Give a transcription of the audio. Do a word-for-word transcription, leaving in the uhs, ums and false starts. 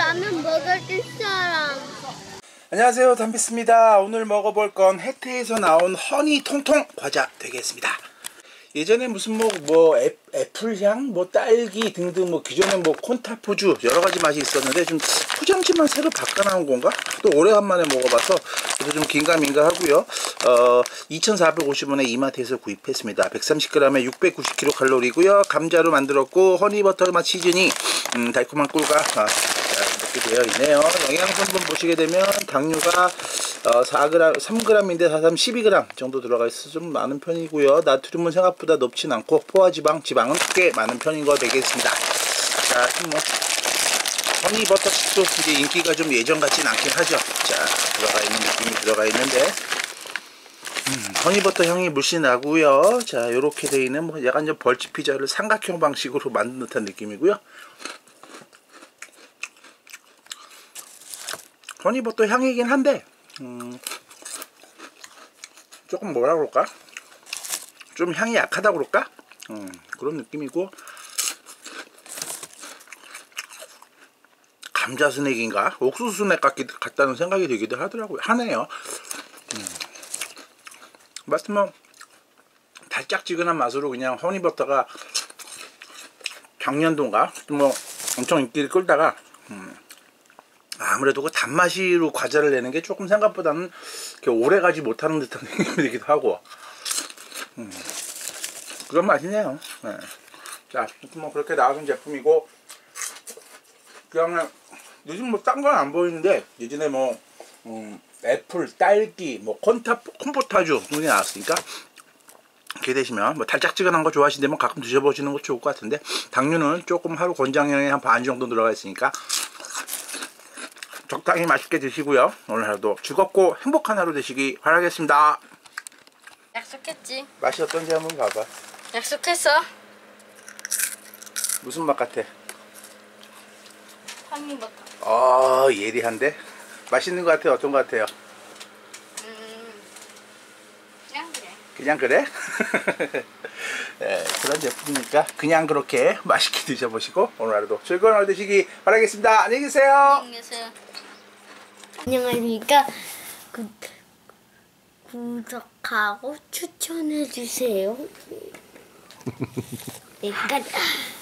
라면 먹어줄 사람. 안녕하세요, 담비스입니다. 오늘 먹어볼 건 혜태에서 나온 허니 통통 과자 되겠습니다. 예전에 무슨 뭐, 뭐 애, 애플향, 뭐 딸기 등등 뭐 기존에 뭐 콘타포주 여러 가지 맛이 있었는데 좀 포장지만 새로 바꿔 나온 건가? 또 오래간만에 먹어봐서 그래서 좀 긴가민가 하고요. 어, 이천사백오십 원에 이마트에서 구입했습니다. 백삼십 그램에 육백구십 킬로칼로리고요. 감자로 만들었고 허니버터 맛 시즈니, 음, 달콤한 꿀과 아, 이렇게 되어 있네요. 영양성분 보시게 되면 당류가 어, 사 그램, 삼 그램인데 사, 삼, 십이 그램 정도 들어가 있어서 좀 많은 편이고요. 나트륨은 생각보다 높진 않고 포화지방, 지방은 꽤 많은 편인 거 되겠습니다. 자, 뭐 허니버터칩도 이제 인기가 좀 예전 같진 않긴 하죠. 자, 들어가 있는 느낌이 들어가 있는데 음, 허니버터 향이 물씬 나고요. 자, 요렇게 되어 있는 뭐 약간 좀 벌집 피자를 삼각형 방식으로 만든 듯한 느낌이고요. 허니버터 향이긴 한데 음, 조금 뭐라 그럴까? 좀 향이 약하다 그럴까? 음, 그런 느낌이고 감자 스낵인가? 옥수수 스낵 같다는 생각이 들기도 하더라고요. 하네요. 음. 맛은 달짝지근한 맛으로 그냥 허니버터가 작년도인가? 뭐 엄청 인기를 끌다가 음. 아무래도 그 단맛으로 과자를 내는 게 조금 생각보다는 오래 가지 못하는 듯한 느낌이 들기도 하고 음, 그런 맛이네요. 네. 자, 뭐 그렇게 나온 제품이고 그냥 요즘 뭐 딴 건 안 보이는데 예전에 뭐 음, 애플, 딸기, 뭐 콘타, 콤포타주 등이 나왔으니까 그렇게 되시면 뭐 달짝지근한 거 좋아하시다면 가끔 드셔보시는 거 좋을 것 같은데 당류는 조금 하루 권장량이 한 반 정도 들어가 있으니까 적당히 맛있게 드시고요. 오늘 하루도 즐겁고 행복한 하루 되시기 바라겠습니다. 약속했지. 맛이 어떤지 한번 봐봐. 약속했어. 무슨 맛 같아? 허니버터. 어, 예리한데? 맛있는 것 같아요? 어떤 것 같아요? 음, 그냥 그래. 그냥 그래? 네, 그런 제품이니까 그냥 그렇게 맛있게 드셔보시고 오늘 하루도 즐거운 하루 되시기 바라겠습니다. 안녕히 계세요. 안녕히 계세요. 안녕하십니까. 구, 구독하고 추천해주세요. 약간